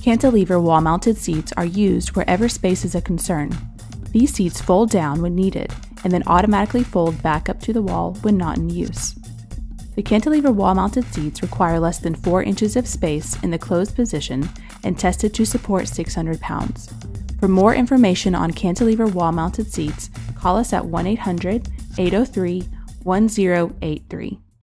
Cantilever wall-mounted seats are used wherever space is a concern. These seats fold down when needed and then automatically fold back up to the wall when not in use. The cantilever wall-mounted seats require less than 4 inches of space in the closed position and tested to support 600 pounds. For more information on cantilever wall-mounted seats, call us at 1-800-803-1083.